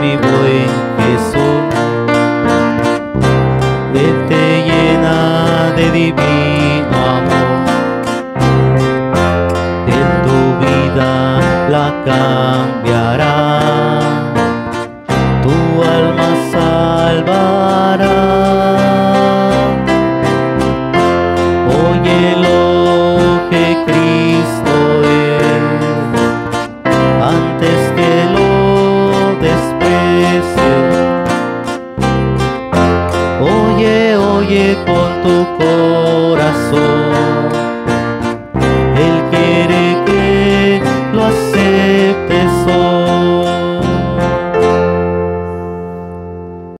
mi buen Jesús. Él te llena de divino amor. En tu vida la cambiará, tu alma salvará. Oye lo que Cristo es, antes que lo desprecies. Oye, oye con tu corazón.